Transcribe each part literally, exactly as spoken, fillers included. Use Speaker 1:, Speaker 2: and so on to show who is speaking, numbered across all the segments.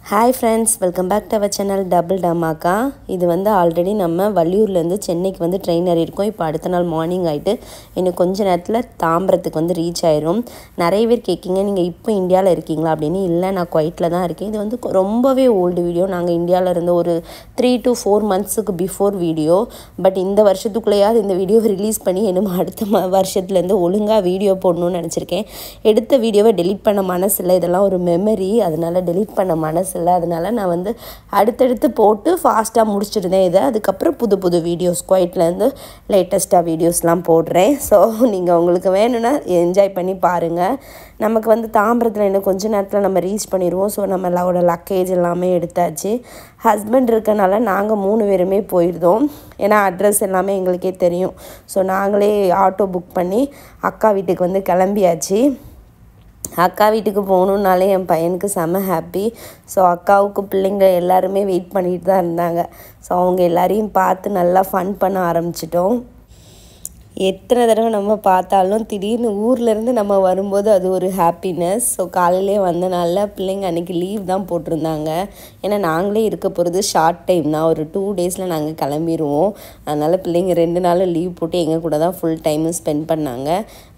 Speaker 1: Hi friends, welcome back to our channel Double Dam Akka. இது வந்து already நம்ம வள்ளியூர்ல இருந்து சென்னைக்கு வந்து ட்ரெயின் ஏறி இருக்கோம். இப்போ அடுத்த நாள் மார்னிங் ஆயிட்டு இன்னும் கொஞ்ச நேரத்துல தாம்பரத்துக்கு வந்து ரீச் ஆயிரும். நிறைய பேர் கேக்கிங்க நீங்க இப்போ இந்தியால இருக்கீங்களா அப்படினு. இல்ல நான் குவைட்ல தான் இருக்கேன். இது வந்து ரொம்பவே ஓல்ட் வீடியோ. நாங்க இந்தியால இருந்து ஒரு three to four monthsக்கு before வீடியோ. பட் இந்த வருஷத்துக்குள்ளேயாவது இந்த வீடியோ ரிலீஸ் பண்ணி இன்னும் அடுத்த வருஷத்துல இருந்து ஒழுங்கா வீடியோ போடணும்னு நினைச்சிருக்கேன். எடுத்த வீடியோவை delete பண்ண மனசு இல்ல. இதெல்லாம் ஒரு மெமரி. அதனால delete பண்ண மனசு இல்ல. அதனால நான் வந்து அடுத்தடுத்து போட்டு ஃபாஸ்டா முடிச்சிடுறேன். இத அதுக்கு அப்புறம் புது புது வீடியோஸ் குவைட்ல இருந்து லேட்டஸ்டா வீடியோஸ்லாம் போடுறேன். சோ நீங்க உங்களுக்கு வேணும்னா என்ஜாய் பண்ணி பாருங்க. நமக்கு வந்து தாம்பரத்துல இன்னும் கொஞ்ச நேரத்துல நம்ம ரீச் பண்ணிடுவோம். சோ நம்மளோட லக்கேஜ் எல்லாமே எடுத்தாச்சு. ஹஸ்பண்ட் இருக்கனால நாங்க மூணு பேருமே போயிடுதோம். ஏனா அட்ரஸ் எல்லாமே எங்களுக்கே தெரியும். சோ நாங்களே ஆட்டோ புக் பண்ணி அக்கா வீட்டுக்கு வந்து கிளம்பியாச்சு. அக்கா வீட்டுக்கு போகணும்னாலே என் பையனுக்கு செம ஹாப்பி. ஸோ அக்காவுக்கு பிள்ளைங்க எல்லாருமே வெயிட் பண்ணிட்டு தான் இருந்தாங்க. ஸோ அவங்க எல்லாரையும் பார்த்து நல்லா ஃபன் பண்ண ஆரம்பிச்சிட்டோம். எத்தனை தடவை நம்ம பார்த்தாலும் திடீர்னு ஊர்லேருந்து நம்ம வரும்போது அது ஒரு ஹாப்பினஸ். ஸோ காலையிலே வந்தனால பிள்ளைங்க அன்றைக்கி லீவ் தான் போட்டிருந்தாங்க. ஏன்னா நாங்களே இருக்க போகிறது ஷார்ட் டைம் தான். ஒரு டூ டேஸில் நாங்கள் கிளம்பிடுவோம். அதனால் பிள்ளைங்க ரெண்டு நாளும் லீவ் போட்டு எங்கள் கூட தான் ஃபுல் டைமும் ஸ்பெண்ட் பண்ணாங்க.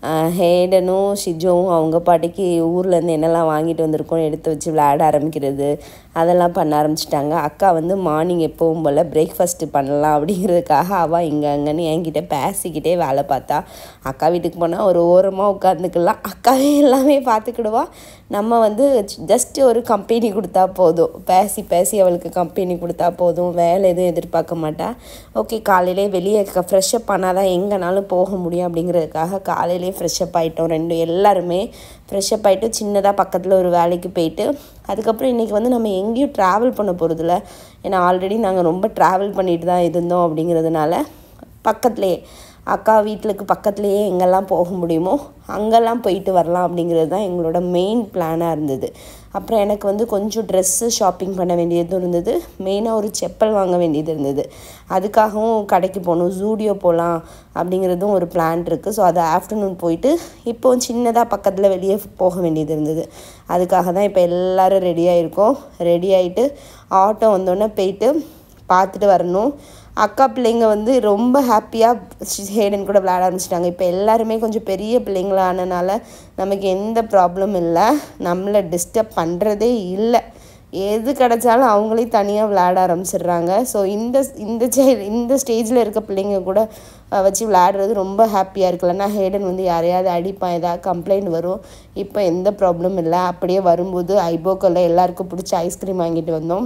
Speaker 1: ஹேடனும் ஷிஜோவும் அவங்க பாட்டிக்கு ஊர்லேருந்து என்னெல்லாம் வாங்கிட்டு வந்திருக்கோம் எடுத்து வச்சு விளையாட ஆரம்பிக்கிறது அதெல்லாம் பண்ண ஆரம்பிச்சிட்டாங்க. அக்கா வந்து மார்னிங் எப்பவும் போல் பிரேக்ஃபாஸ்ட்டு பண்ணலாம் அப்படிங்கிறதுக்காக அவள் இங்கே அங்கேன்னு என்கிட்ட பேசிக்கிட்டே வேலை பார்த்தா. அக்கா வீட்டுக்கு போனால் ஒரு ஓரமாக உட்காந்துக்கலாம். அக்காவே எல்லாமே பார்த்துக்கிடுவா. நம்ம வந்து ஜஸ்ட்டு ஒரு கம்பெனி கொடுத்தா போதும். பேசி பேசி அவளுக்கு கம்பெனி கொடுத்தா போதும். வேலை எதுவும் எதிர்பார்க்க மாட்டா. ஓகே காலையிலே வெளியே ஃப்ரெஷ்அப் பண்ணால் தான் எங்கேனாலும் போக முடியும் அப்படிங்கிறதுக்காக காலையிலே ஃப்ரெஷ்அப் ஆகிட்டோம். ரெண்டு எல்லாருமே ஃப்ரெஷ்அப் ஆகிட்டு சின்னதாக பக்கத்தில் ஒரு வேலைக்கு போயிட்டு அதுக்கப்புறம் இன்றைக்கி வந்து நம்ம எங்கேயும் ட்ராவல் பண்ண போகிறதில்ல. ஏன்னா ஆல்ரெடி நாங்கள் ரொம்ப ட்ராவல் பண்ணிட்டு தான் இருந்தோம். அப்படிங்கிறதுனால பக்கத்துலேயே அக்கா வீட்டுக்கு பக்கத்துலேயே எங்கெல்லாம் போக முடியுமோ அங்கெல்லாம் போயிட்டு வரலாம் அப்படிங்கிறது தான் எங்களோட மெயின் பிளானாக இருந்தது. அப்புறம் எனக்கு வந்து கொஞ்சம் ட்ரெஸ்ஸு ஷாப்பிங் பண்ண வேண்டியதும் இருந்தது. மெயினாக ஒரு செப்பல் வாங்க வேண்டியது இருந்தது. அதுக்காகவும் கடைக்கு போகணும். ஜூடியோ போகலாம் அப்படிங்கிறதும் ஒரு பிளான் இருக்குது. ஸோ அது ஆஃப்டர்நூன் போயிட்டு இப்போ சின்னதாக பக்கத்தில் வெளியே போக வேண்டியது இருந்தது. அதுக்காக தான் இப்போ எல்லோரும் ரெடியாக இருக்கோம். ரெடி ஆகிட்டு ஆட்டோ வந்தோடனே போயிட்டு பார்த்துட்டு வரணும். அக்கா பிள்ளைங்க வந்து ரொம்ப ஹாப்பியாக ஹேடன் கூட விளையாட ஆரம்பிச்சிட்டாங்க. இப்போ எல்லாருமே கொஞ்சம் பெரிய பிள்ளைங்களானனால நமக்கு எந்த ப்ராப்ளம் இல்லை. நம்மளை டிஸ்டர்ப் பண்ணுறதே இல்லை. எது கிடச்சாலும் அவங்களே தனியாக விளையாட ஆரம்பிச்சிடுறாங்க. ஸோ இந்த இந்த சைல்டு இந்த ஸ்டேஜில் இருக்க பிள்ளைங்க கூட வச்சு விளையாடுறது ரொம்ப ஹாப்பியாக இருக்குல்லன்னா ஹேடன் வந்து யாரையாவது அடிப்பான், ஏதாவது கம்ப்ளைண்ட் வரும். இப்போ எந்த ப்ராப்ளம் இல்லை. அப்படியே வரும்போது ஐபோக்கில் எல்லாருக்கும் பிடிச்ச ஐஸ்கிரீம் வாங்கிட்டு வந்தோம்.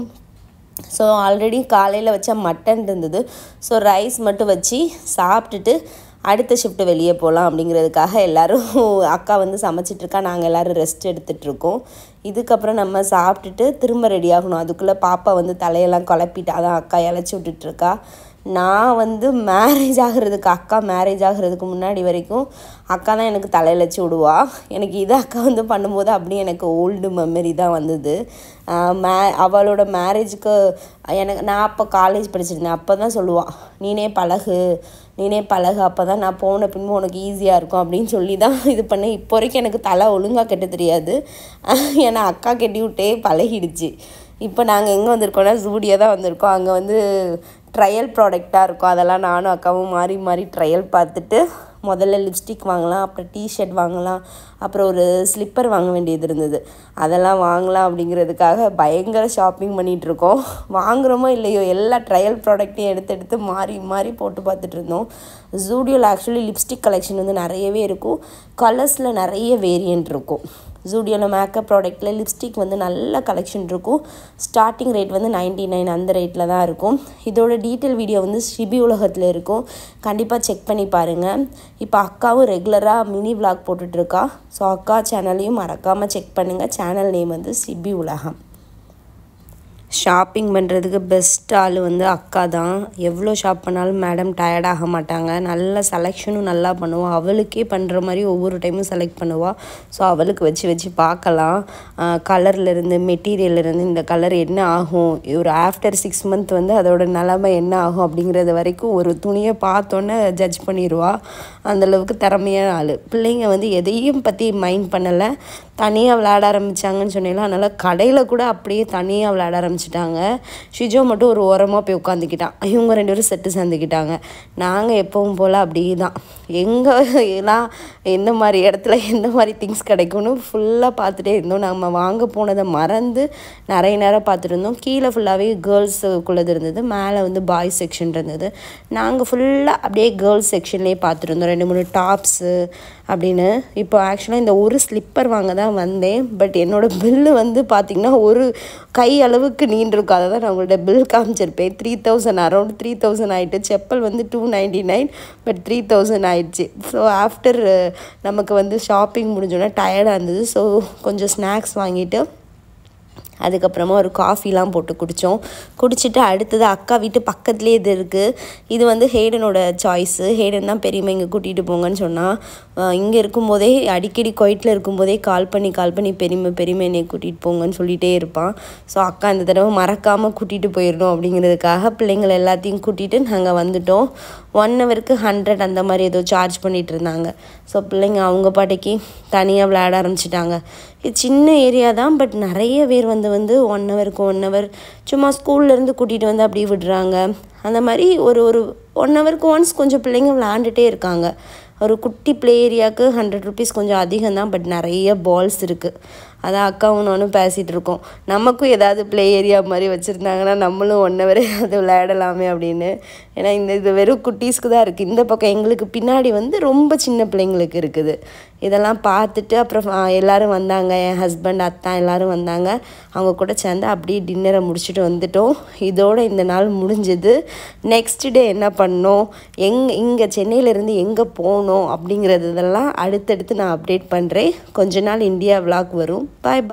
Speaker 1: ஸோ ஆல்ரெடி காலையில் வச்ச மட்டன் இருந்தது. ஸோ ரைஸ் மட்டும் வச்சு சாப்பிட்டுட்டு அடுத்த ஷிஃப்ட்டு வெளியே போகலாம் அப்படிங்கிறதுக்காக எல்லோரும் அக்கா வந்து சமைச்சிட்ருக்கா. நாங்கள் எல்லோரும் ரெஸ்ட் எடுத்துகிட்ருக்கோம். இதுக்கப்புறம் நம்ம சாப்பிட்டுட்டு திரும்ப ரெடி ஆகணும். அதுக்குள்ளே பாப்பா வந்து தலையெல்லாம் குழப்பிட்டு அதான் அக்கா இழைச்சி விட்டுட்ருக்கா. நான் வந்து மேரேஜ் ஆகிறதுக்கு அக்கா மேரேஜ் ஆகிறதுக்கு முன்னாடி வரைக்கும் அக்கா தான் எனக்கு தலையிலச்சு விடுவா. எனக்கு இதை அக்கா வந்து பண்ணும்போது அப்படியே எனக்கு ஓல்டு மெமரி தான் வந்தது. மே அவளோட மேரேஜுக்கு எனக்கு நான் அப்போ காலேஜ் படிச்சிருந்தேன். அப்போ தான் சொல்லுவாள் நீனே பழகு நீனே பழகு அப்போ தான் நான் போன பின்பு உனக்கு ஈஸியாக இருக்கும் அப்படின்னு சொல்லி தான் இது பண்ணேன். இப்போ வரைக்கும் எனக்கு தலை ஒழுங்காக கட்ட தெரியாது. ஏன்னா அக்கா கட்டி விட்டே பழகிடுச்சு. இப்போ நாங்கள் எங்கே வந்திருக்கோம்னா ஜூடியோ தான் வந்திருக்கோம். அங்கே வந்து ட்ரையல் ப்ராடக்டாக இருக்கும். அதெல்லாம் நானும் அக்காவும் மாறி மாறி ட்ரையல் பார்த்துட்டு முதல்ல லிப்ஸ்டிக் வாங்கலாம், அப்புறம் டிஷர்ட் வாங்கலாம், அப்புறம் ஒரு ஸ்லிப்பர் வாங்க வேண்டியது இருந்தது. அதெல்லாம் வாங்கலாம் அப்படிங்கிறதுக்காக பயங்கர ஷாப்பிங் பண்ணிகிட்ருக்கோம். வாங்குகிறோமோ இல்லையோ எல்லா ட்ரையல் ப்ராடக்ட்டையும் எடுத்து எடுத்து மாறி மாறி போட்டு பார்த்துட்டு இருந்தோம். ஜூடியோவில் ஆக்சுவலி லிப்ஸ்டிக் கலெக்ஷன் வந்து நிறையவே இருக்கும். கலர்ஸில் நிறைய வேரியண்ட் இருக்கும். ஜூடியோவில் மேக்கப் ப்ராடக்ட்டில் லிப்ஸ்டிக் வந்து நல்ல கலெக்ஷன் இருக்கும். ஸ்டார்டிங் ரேட் வந்து நைன்ட்டி நைன் அந்த ரேட்டில் தான் இருக்கும். இதோட டீட்டெயில் வீடியோ வந்து சிபி உலகத்தில் இருக்கும். கண்டிப்பாக செக் பண்ணி பாருங்கள். இப்போ அக்காவும் ரெகுலராக மினி விளாக் போட்டுட்ருக்கா. ஸோ அக்கா சேனலையும் மறக்காமல் செக் பண்ணுங்கள். சேனல் நேம் வந்து சிபி உலகம். ஷாப்பிங் பண்ணுறதுக்கு பெஸ்ட் ஆள் வந்து அக்கா தான். எவ்வளோ ஷாப் பண்ணாலும் மேடம் டயர்டாக மாட்டாங்க. நல்ல செலெக்ஷனும் நல்லா பண்ணுவாள். அவளுக்கே பண்ணுற மாதிரி ஒவ்வொரு டைமும் செலக்ட் பண்ணுவாள். ஸோ அவளுக்கு வச்சு வச்சு பார்க்கலாம். கலர்லேருந்து மெட்டீரியல்லேருந்து இந்த கலர் என்ன ஆகும், ஒரு ஆஃப்டர் சிக்ஸ் மந்த் வந்து அதோட நிலமை என்ன ஆகும் அப்படிங்கிறது வரைக்கும் ஒரு துணியை பார்த்தோன்னே ஜட்ஜ் பண்ணிடுவா. அந்தளவுக்கு திறமையான ஆள். பிள்ளைங்க வந்து எதையும் பற்றி மைண்ட் பண்ணலை. தனியாக விளையாட ஆரம்பித்தாங்கன்னு சொன்னீங்களா, அதனால் கடையில் கூட அப்படியே தனியாக விளையாட ஆரம்பிச்சிட்டாங்க. ஷிஜோ மட்டும் ஒரு ஓரமாக போய் உட்காந்துக்கிட்டான். இவங்க ரெண்டு பேரும் செட்டு சேர்ந்துக்கிட்டாங்க. நாங்கள் எப்பவும் போல் அப்படியே தான் எங்கே எல்லாம் எந்த மாதிரி இடத்துல எந்த மாதிரி திங்ஸ் கிடைக்கும்னு ஃபுல்லாக பார்த்துட்டே இருந்தோம். நம்ம வாங்க போனதை மறந்து நிறைய நேரம் பார்த்துட்டு இருந்தோம். கீழே ஃபுல்லாகவே கேர்ள்ஸுக்குள்ளது இருந்தது, மேலே வந்து பாய்ஸ் செக்ஷன் இருந்தது. நாங்கள் ஃபுல்லாக அப்படியே கேர்ள்ஸ் செக்ஷன்லேயே பார்த்துட்டு இருந்தோம். ரெண்டு மூணு டாப்ஸு அப்படின்னு. இப்போ ஆக்சுவலாக இந்த ஒரு ஸ்லிப்பர் வாங்க தான் வந்தேன். பட் என்னோடய பில்லு வந்து பார்த்திங்கன்னா ஒரு கை அளவுக்கு நீண்டிருக்கும். அதை தான் நான் உங்கள்கிட்ட பில் காமிச்சிருப்பேன். Three thousand around three thousand ஆகிட்டு. செப்பல் வந்து two ninety nine but three thousand ஆயிடுச்சு. ஸோ ஆஃப்டர் நமக்கு வந்து ஷாப்பிங் முடிஞ்சோன்னா டயர்டாக இருந்தது. ஸோ கொஞ்சம் ஸ்நாக்ஸ் வாங்கிட்டு அதுக்கப்புறமா ஒரு காஃபிலாம் போட்டு குடித்தோம். குடிச்சிட்டு அடுத்தது அக்கா வீட்டு பக்கத்துலேயே இது இருக்குது. இது வந்து ஹேடனோட சாய்ஸு. ஹேடன் தான் பெரியம்மா இங்கே கூட்டிகிட்டு போங்கன்னு சொன்னால், இங்கே இருக்கும்போதே அடிக்கடி குவைட்டில் இருக்கும்போதே கால் பண்ணி கால் பண்ணி பெரியம்மா பெரியம்மா என்னை கூட்டிகிட்டு போங்கன்னு சொல்லிகிட்டே இருப்பான். ஸோ அக்கா இந்த தடவை மறக்காமல் கூட்டிகிட்டு போயிடணும் அப்படிங்கிறதுக்காக பிள்ளைங்களை எல்லாத்தையும் கூட்டிகிட்டு நாங்கள் வந்துட்டோம். ஒன் ஹவருக்கு ஹண்ட்ரட் அந்த மாதிரி ஏதோ சார்ஜ் பண்ணிகிட்டு இருந்தாங்க. ஸோ பிள்ளைங்க அவங்க பாட்டைக்கு தனியாக விளையாட ஆரம்பிச்சிட்டாங்க. இது சின்ன ஏரியா தான், பட் நிறைய பேர் வந்து வந்து ஒன் ஹவருக்கு ஒன் ஹவர் சும்மா ஸ்கூல்லேருந்து கூட்டிகிட்டு வந்து அப்படியே விடுறாங்க. அந்த மாதிரி ஒரு ஒரு ஒன் ஹவருக்கு ஒன்ஸ் கொஞ்சம் பிள்ளைங்க விளையாண்டுட்டே இருக்காங்க. ஒரு குட்டி ப்ளே ஏரியாவுக்கு ஹண்ட்ரட் ருபீஸ் கொஞ்சம் அதிகம் தான், பட் நிறைய பால்ஸ் இருக்குது. அதான் அக்காவும் நானும் பேசிகிட்டு இருக்கோம், நமக்கும் ஏதாவது ப்ளே ஏரியா மாதிரி வச்சுருந்தாங்கன்னா நம்மளும் ஒன் ஹவர் அது விளையாடலாமே அப்படின்னு. ஏன்னா இந்த இது வெறும் குட்டீஸ்க்கு தான் இருக்குது. இந்த பக்கம் எங்களுக்கு பின்னாடி வந்து ரொம்ப சின்ன பிள்ளைங்களுக்கு இருக்குது. இதெல்லாம் பார்த்துட்டு அப்புறம் எல்லோரும் வந்தாங்க. என் ஹஸ்பண்ட், அத்தா எல்லோரும் வந்தாங்க. அவங்க கூட சேர்ந்து அப்படியே டின்னரை முடிச்சுட்டு வந்துட்டோம். இதோடு இந்த நாள் முடிஞ்சது. நெக்ஸ்ட் டே என்ன பண்ணோம், எங் இங்கே சென்னையிலேருந்து எங்கே போகணும் அப்படிங்கிறது இதெல்லாம் அடுத்தடுத்து நான் அப்டேட் பண்ணுறேன். கொஞ்ச நாள் இந்தியா விளாக் வரும். பாய்.